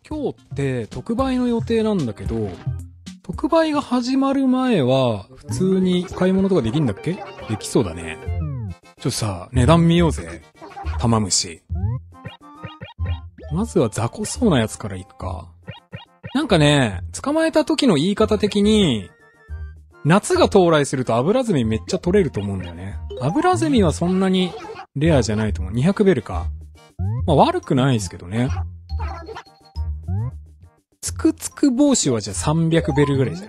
今日って特売の予定なんだけど、特売が始まる前は普通に買い物とかできんだっけ？できそうだね。ちょっとさ、値段見ようぜ。玉虫。まずは雑魚そうなやつからいくか。なんかね、捕まえた時の言い方的に、夏が到来するとアブラゼミめっちゃ取れると思うんだよね。アブラゼミはそんなにレアじゃないと思う。200ベルか。まあ悪くないですけどね。つくつく帽子はじゃあ300ベルぐらいじゃない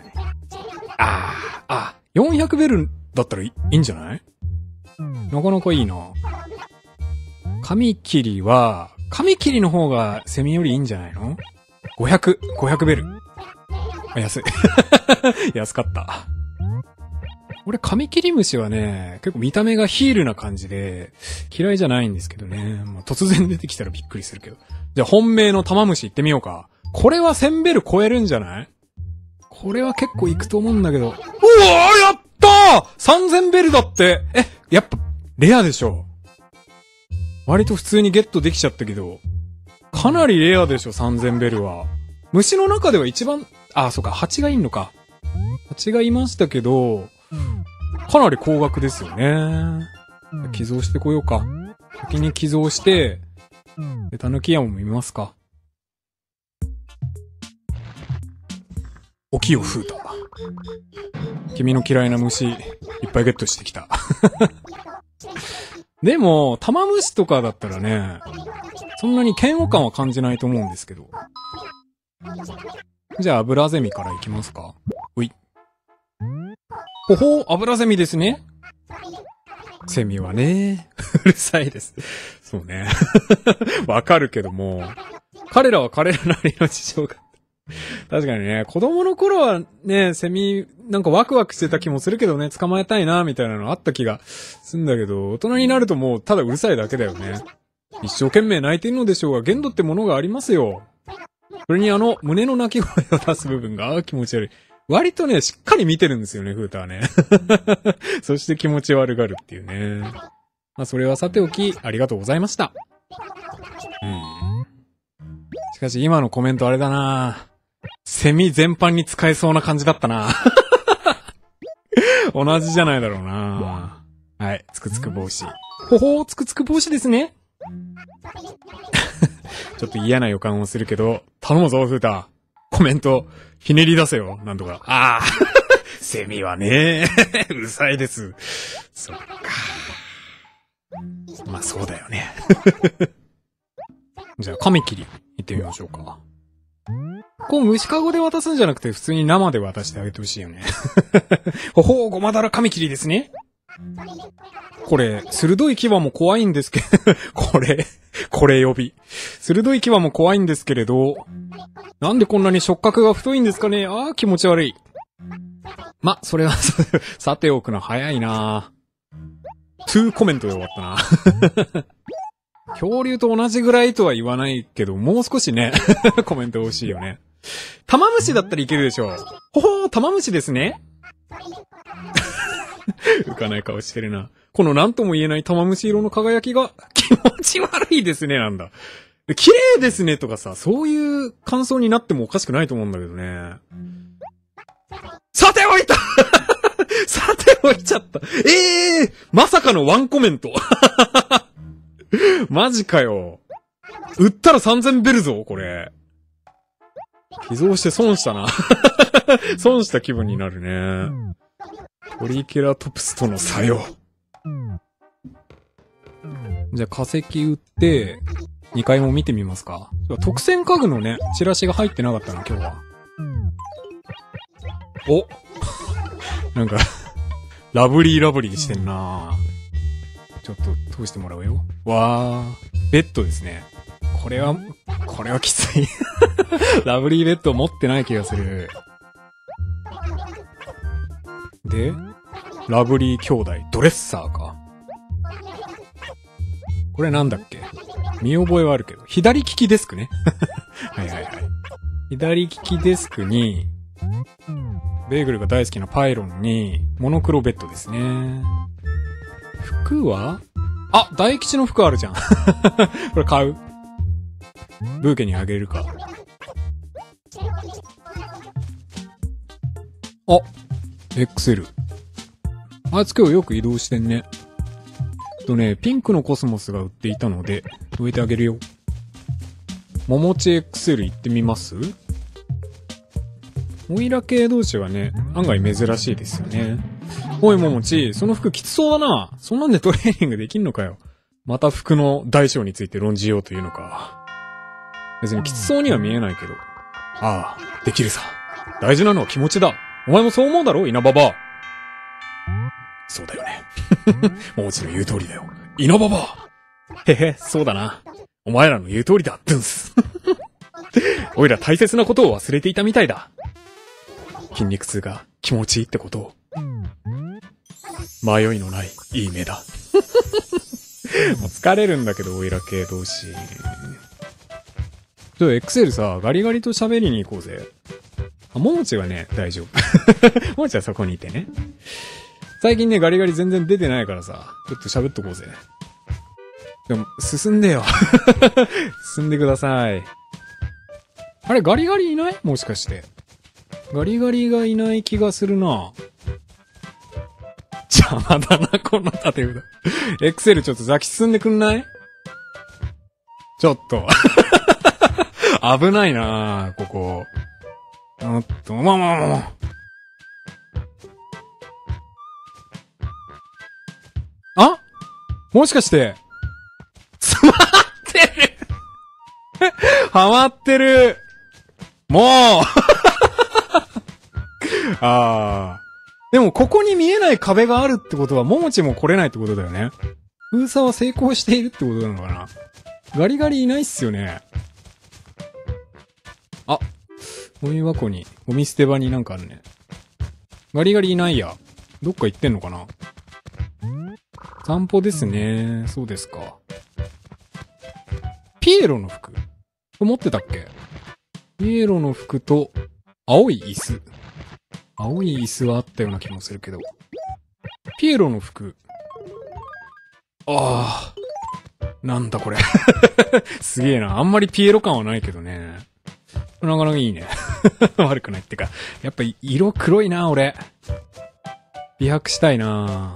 ？400ベルだったらいいんじゃない？なかなかいいな。カミキリの方がセミよりいいんじゃないの？ 500ベル。安い。安かった。俺、カミキリムシはね、結構見た目がヒールな感じで、嫌いじゃないんですけどね。まあ、突然出てきたらびっくりするけど。じゃあ本命の玉虫行ってみようか。これは1000ベル超えるんじゃない？これは結構いくと思うんだけど。うわー、やったー !3000 ベルだって。やっぱ、レアでしょ。割と普通にゲットできちゃったけど。かなりレアでしょ、3000ベルは。虫の中では一番、そうか、蜂がいんのか。蜂がいましたけど、かなり高額ですよね。寄贈してこようか。先に寄贈して、で、タヌキ山も見ますか。おきよフータ。君の嫌いな虫、いっぱいゲットしてきた。でも、玉虫とかだったらね、そんなに嫌悪感は感じないと思うんですけど。じゃあ、アブラゼミからいきますか。ほい。ほほー、アブラゼミですね。セミはね、うるさいです。そうね。わかるけども、彼らは彼らなりの事情が。確かにね、子供の頃はね、セミ、なんかワクワクしてた気もするけどね、捕まえたいな、みたいなのあった気がすんだけど、大人になるともうただうるさいだけだよね。一生懸命泣いてるのでしょうが、限度ってものがありますよ。それに胸の鳴き声を出す部分が、気持ち悪い。割とね、しっかり見てるんですよね、フータはね。そして気持ち悪がるっていうね。まあ、それはさておき、ありがとうございました。しかし、今のコメントあれだな。セミ全般に使えそうな感じだったな。同じじゃないだろうな。はい、つくつく帽子。ほほー、つくつく帽子ですね。ちょっと嫌な予感をするけど、頼むぞ、フータ。コメント、ひねり出せよ、なんとか。セミはね、うるさいです。そっか。まあ、そうだよね。じゃあ、カミキリ、行ってみましょうか。こう、虫かごで渡すんじゃなくて、普通に生で渡してあげてほしいよね。ほほー、ごまだらカミキリですね。これ、鋭い牙も怖いんですけど、これ呼び。鋭い牙も怖いんですけれど、なんでこんなに触覚が太いんですかね。気持ち悪い。ま、それは、さておくの早いな。2コメントで終わったな。恐竜と同じぐらいとは言わないけど、もう少しね、コメント欲しいよね。玉虫だったらいけるでしょう。ほほー、玉虫ですね。浮かない顔してるな。このなんとも言えない玉虫色の輝きが気持ち悪いですね、なんだ。綺麗ですねとかさ、そういう感想になってもおかしくないと思うんだけどね。さておいたさておいちゃった。まさかのワンコメント。マジかよ。売ったら3000ベルぞ、これ。寄贈して損したな。損した気分になるね。トリケラトプスとの作用。じゃあ化石売って、2階も見てみますか。特選家具のね、チラシが入ってなかったな、今日は。おなんか、ラブリーしてんな。ちょっと通してもらうよ。わー、ベッドですね。これはきつい。ラブリーベッド持ってない気がする。で、ラブリー兄弟、ドレッサーか。これなんだっけ？見覚えはあるけど。左利きデスクね。はいはいはい。左利きデスクに、ベーグルが大好きなパイロンに、モノクロベッドですね。服は？大吉の服あるじゃん。これ買う？ブーケにあげるか。 あ、XL。あいつ今日よく移動してんね。ピンクのコスモスが売っていたので、植えてあげるよ。桃地 XL 行ってみます？オイラ系同士はね、案外珍しいですよね。おい桃地、その服きつそうだな。そんなんでトレーニングできんのかよ。また服の大小について論じようというのか。別にきつそうには見えないけど。ああ、できるさ。大事なのは気持ちだ。お前もそう思うだろ、稲葉ば。そうだよね。桃地の言う通りだよ。稲葉ば。へへ、そうだな。お前らの言う通りだ、ドゥンス。おいら大切なことを忘れていたみたいだ。筋肉痛が気持ちいいってことを。迷いのないいい目だ。もう疲れるんだけど、オイラ系同士。XL さ、ガリガリと喋りに行こうぜ。ももちはね、大丈夫。ももちはそこにいてね。最近ね、ガリガリ全然出てないからさ、ちょっと喋っとこうぜ。でも、進んでよ。進んでください。あれ、ガリガリいない？もしかして。ガリガリがいない気がするな。邪魔だな、この縦札。XL ちょっと先進んでくんない？ちょっと。危ないなここ。あ？もしかして、詰まってるハマってるもうああ。でもここに見えない壁があるってことは、ももちも来れないってことだよね。封鎖は成功しているってことなのかな。ガリガリいないっすよね。あ、ゴミ箱に、ゴミ捨て場になんかあるね。ガリガリいないや。どっか行ってんのかな。散歩ですね。そうですか。ピエロの服持ってたっけ？ピエロの服と、青い椅子。青い椅子はあったような気もするけど。ピエロの服。ああ。なんだこれ。すげえな。あんまりピエロ感はないけどね。なかなかいいね。悪くないってか。やっぱ色黒いな、俺。美白したいな。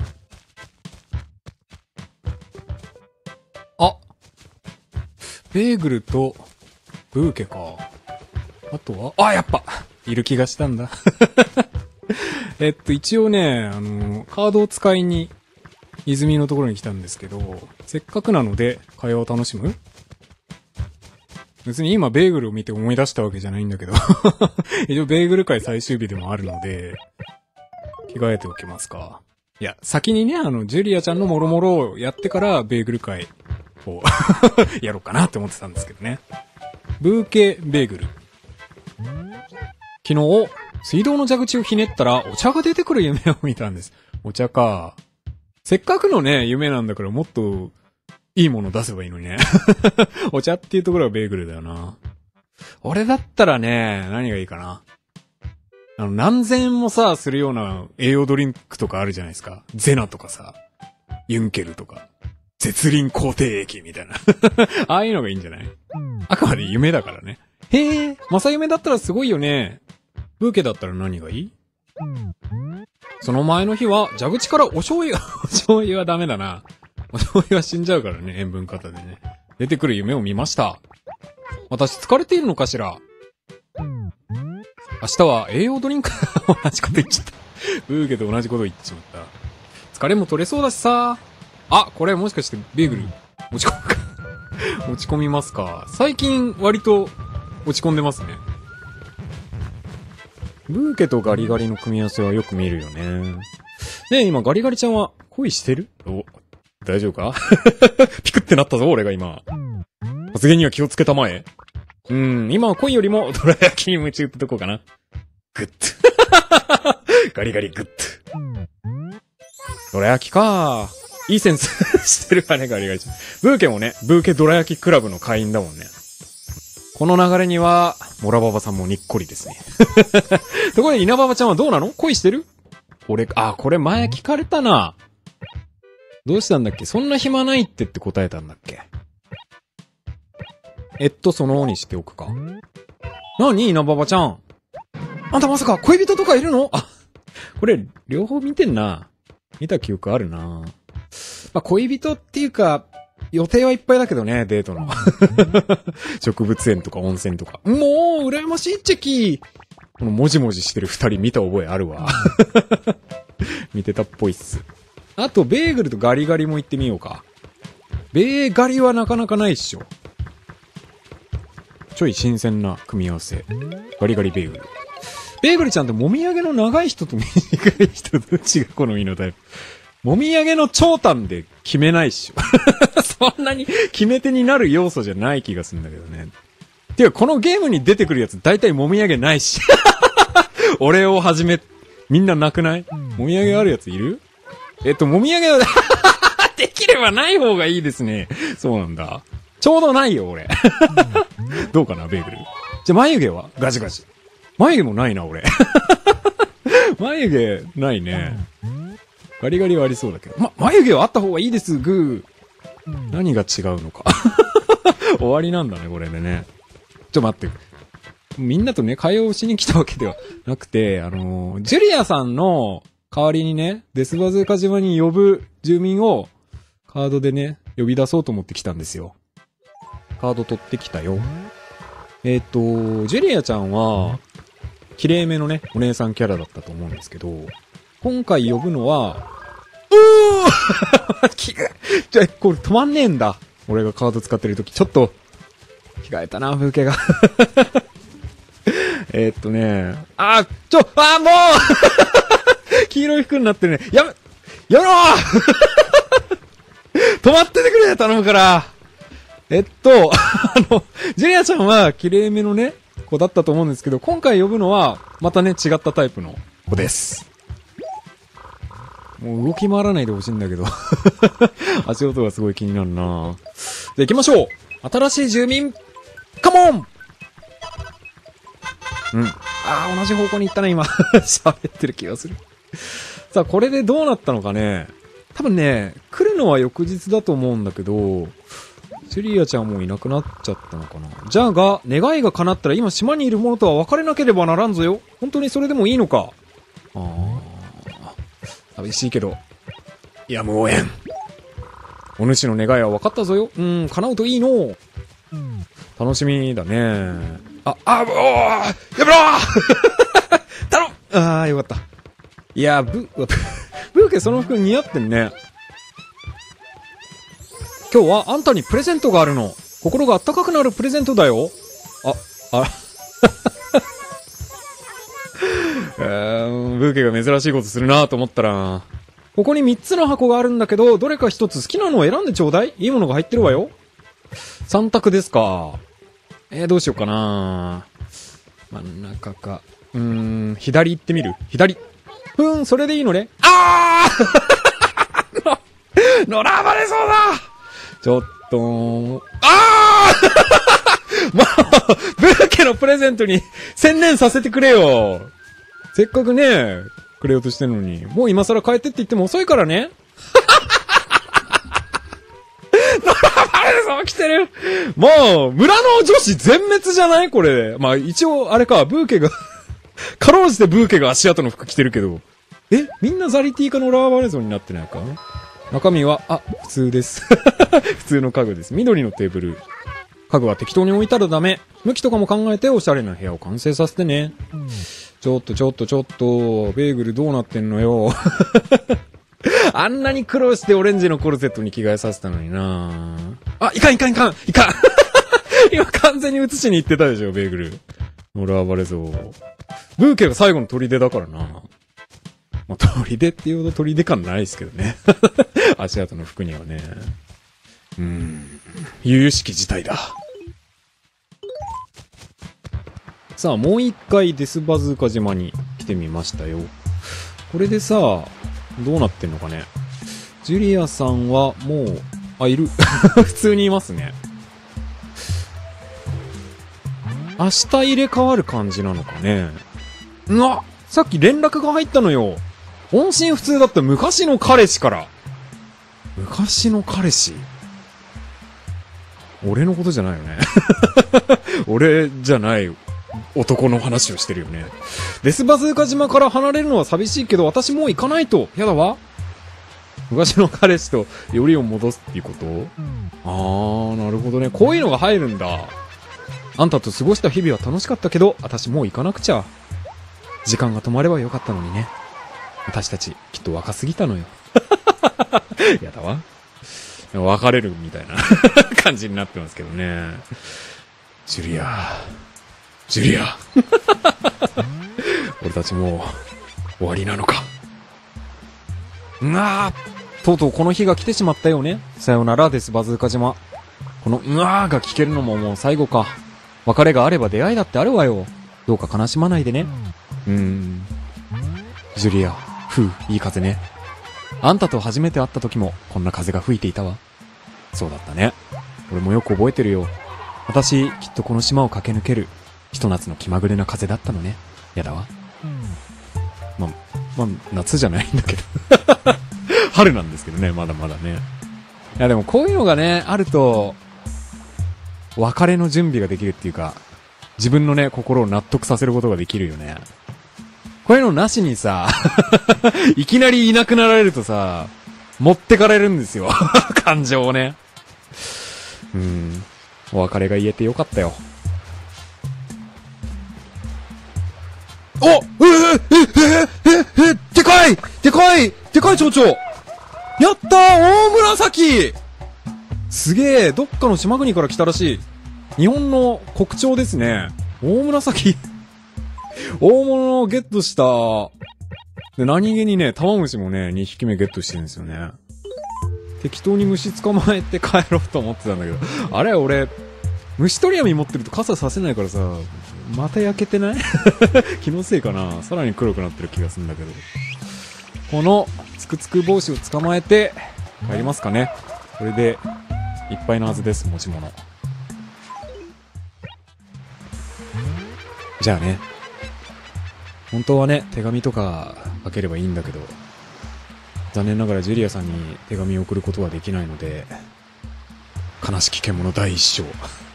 あ。ベーグルと、ブーケか。あとは、やっぱいる気がしたんだ。一応ね、カードを使いに、泉のところに来たんですけど、せっかくなので、会話を楽しむ？別に今ベーグルを見て思い出したわけじゃないんだけど、一応ベーグル会最終日でもあるので、着替えておきますか。いや、先にね、ジュリアちゃんのもろもろをやってから、ベーグル会を、やろうかなって思ってたんですけどね。ブーケベーグル。昨日、水道の蛇口をひねったらお茶が出てくる夢を見たんです。お茶か。せっかくのね、夢なんだからもっといいもの出せばいいのにね。お茶っていうところがベーグルだよな。俺だったらね、何がいいかな。何千円もさ、するような栄養ドリンクとかあるじゃないですか。ゼナとかさ、ユンケルとか、絶倫肯定液みたいな。ああいうのがいいんじゃない？あくまで夢だからね。へえ、正夢だったらすごいよね。ブーケだったら何がいい？その前の日は蛇口からお醤油お醤油はダメだな。お醤油は死んじゃうからね、塩分過多でね。出てくる夢を見ました。私疲れているのかしら？明日は栄養ドリンク同じこと言っちゃった。ブーケと同じこと言っちまった。疲れも取れそうだしさ。これもしかしてベーグル持ち込むか。持ち込みますか。最近割と落ち込んでますね。ブーケとガリガリの組み合わせはよく見るよね。ねえ、今ガリガリちゃんは恋してる？大丈夫か？ピクってなったぞ、俺が今。発言には気をつけたまえ。今は恋よりもドラ焼きに夢中ってとこかな。グッド。ガリガリグッド。ドラ焼きか。いいセンスしてるわね、ガリガリちゃん。ブーケもね、ブーケドラ焼きクラブの会員だもんね。この流れには、モラババさんもにっこりですね。ところで稲ババちゃんはどうなの？恋してる？俺、これ前聞かれたな。どうしたんだっけ？そんな暇ないって答えたんだっけ？そのにしておくか。何？稲ババちゃん。あんたまさか恋人とかいるの？ これ、両方見てんな。見た記憶あるな。まあ、恋人っていうか、予定はいっぱいだけどね、デートの。植物園とか温泉とか。もう、羨ましいチェキ。このもじもじしてる二人見た覚えあるわ。見てたっぽいっす。あと、ベーグルとガリガリも行ってみようか。ベーガリはなかなかないっしょ。ちょい新鮮な組み合わせ。ガリガリベーグル。ベーグルちゃんってもみあげの長い人と短い人どっちが好みのタイプ？もみあげの長短で決めないっしょ。そんなに決め手になる要素じゃない気がするんだけどね。てか、このゲームに出てくるやつ大体もみあげないし。俺をはじめ、みんななくない？もみあげあるやついる？もみあげは、できればない方がいいですね。そうなんだ。ちょうどないよ、俺。どうかな、ベーグル。じゃ、眉毛はガジガジ。眉毛もないな、俺。眉毛、ないね。ガリガリはありそうだけど。眉毛はあった方がいいです、グー。何が違うのか。終わりなんだね、これでね。待って。みんなとね、会話をしに来たわけではなくて、ジュリアさんの代わりにね、デスバズーカ島に呼ぶ住民をカードでね、呼び出そうと思って来たんですよ。カード取ってきたよ。ジュリアちゃんは、綺麗めのね、お姉さんキャラだったと思うんですけど、今回呼ぶのは、じゃ、これ止まんねえんだ。俺がカード使ってるとき、ちょっと、着替えたな、風景が。もう黄色い服になってるね。やろ止まっててくれ頼むから。ジュリアちゃんは綺麗めのね、子だったと思うんですけど、今回呼ぶのは、またね、違ったタイプの子です。もう動き回らないでほしいんだけど。足音がすごい気になるな。じゃあ行きましょう。新しい住民、カモン！同じ方向に行ったね、今。喋ってる気がする。さあ、これでどうなったのかね。多分ね、来るのは翌日だと思うんだけど、ジュリアちゃんもいなくなっちゃったのかな。じゃあが、願いが叶ったら今島にいる者とは別れなければならんぞよ。本当にそれでもいいのか。寂しいけど、やむをえん。お主の願いは分かったぞよ。叶うといいの。楽しみだね。やめろ頼むよかった。いや、ブーケその服似合ってんね。今日はあんたにプレゼントがあるの。心があったかくなるプレゼントだよ。ブーケが珍しいことするなと思ったら、ここに3つの箱があるんだけど、どれか1つ好きなのを選んでちょうだい。いいものが入ってるわよ。3択ですか。どうしようかな。真ん中か。左行ってみる？左。それでいいのね。乗らばれそうだ。ちょっと、もう、ブーケのプレゼントに専念させてくれよ。せっかくね、くれようとしてるのに、もう今更帰ってって言っても遅いからね。乗らばれそう来てる。もう、村の女子全滅じゃないこれ。一応、あれか、ブーケが、かろうじてブーケが足跡の服着てるけど、みんなザリティかのラーバレゾンになってないか？中身は、普通です。普通の家具です。緑のテーブル。家具は適当に置いたらダメ。向きとかも考えておしゃれな部屋を完成させてね。ちょっと、ベーグルどうなってんのよ。あんなに苦労してオレンジのコルセットに着替えさせたのにないかん今完全に映しに行ってたでしょ、ベーグル。ノラーバレゾー。ブーケが最後の砦だからな。砦っていうほど砦感ないですけどね。足跡の服にはね。由々しき事態だ。さあ、もう一回デスバズーカ島に来てみましたよ。これでさ、どうなってんのかね。ジュリアさんはもう、いる。普通にいますね。明日入れ替わる感じなのかね。さっき連絡が入ったのよ。音信不通だった昔の彼氏から。昔の彼氏？俺のことじゃないよね。俺じゃないよ。 男の話をしてるよね。デスバズーカ島から離れるのは寂しいけど、私もう行かないと。やだわ。昔の彼氏とよりを戻すっていうこと？なるほどね。こういうのが入るんだ。あんたと過ごした日々は楽しかったけど、私もう行かなくちゃ。時間が止まればよかったのにね。私たち、きっと若すぎたのよ。やだわ。別れるみたいな感じになってますけどね。ジュリア。俺たちもう終わりなのか。とうとうこの日が来てしまったよね。さよならです、バズーカ島。このが聞けるのももう最後か。別れがあれば出会いだってあるわよ。どうか悲しまないでね。ジュリア、いい風ね。あんたと初めて会った時もこんな風が吹いていたわ。そうだったね。俺もよく覚えてるよ。私、きっとこの島を駆け抜ける、ひと夏の気まぐれな風だったのね。やだわ。夏じゃないんだけど。春なんですけどね、まだまだね。いやでもこういうのがね、あると、別れの準備ができるっていうか、自分のね、心を納得させることができるよね。こういうのなしにさ、いきなりいなくなられるとさ、持ってかれるんですよ。感情をね。お別れが言えてよかったよ。でかい蝶々やったー大紫すげえどっかの島国から来たらしい。日本の国鳥ですね。大紫大物をゲットした。で、何気にね、玉虫もね、2匹目ゲットしてるんですよね。適当に虫捕まえて帰ろうと思ってたんだけど。あれ俺、虫取り網持ってると傘させないからさ、また焼けてない気のせいかな。さらに黒くなってる気がするんだけど。この、つくつく帽子を捕まえて、帰りますかね。これで、いっぱいのはずです、持ち物。じゃあね。本当はね、手紙とか書ければいいんだけど、残念ながらジュリアさんに手紙を送ることはできないので、悲しき獣第一章。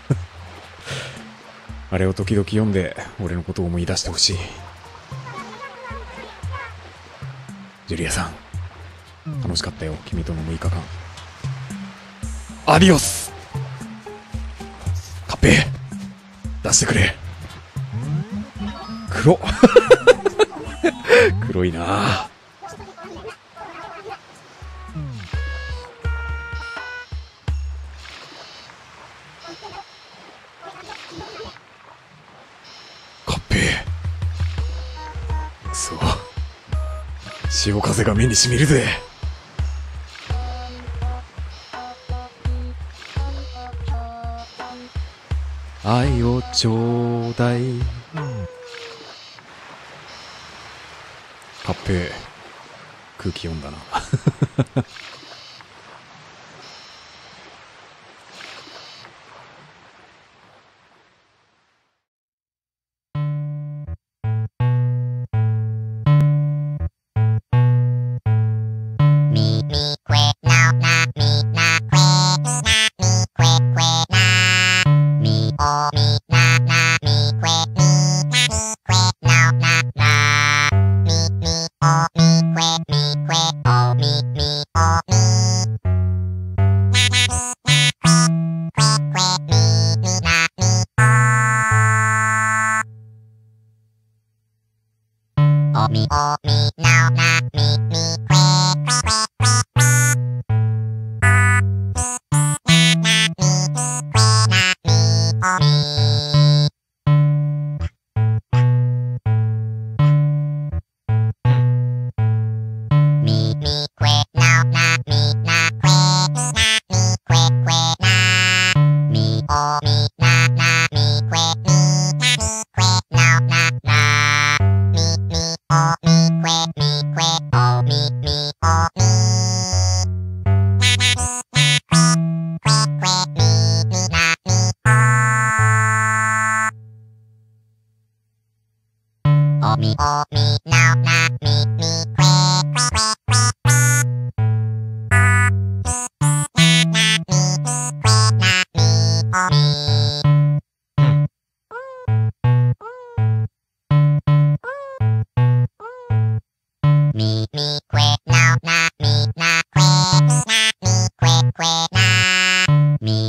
あれを時々読んで、俺のことを思い出してほしい。ジュリアさん、楽しかったよ、君との6日間。アディオスカッペ出してくれ。黒黒いなぁ。カッペくそ、潮風が目にしみるぜ。愛をちょうだい。カッペ空気読んだな。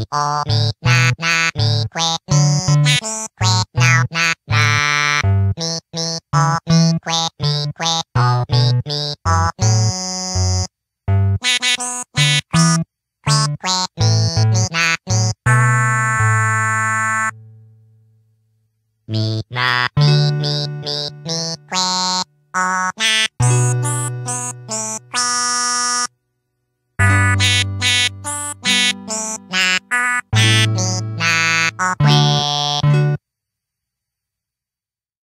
み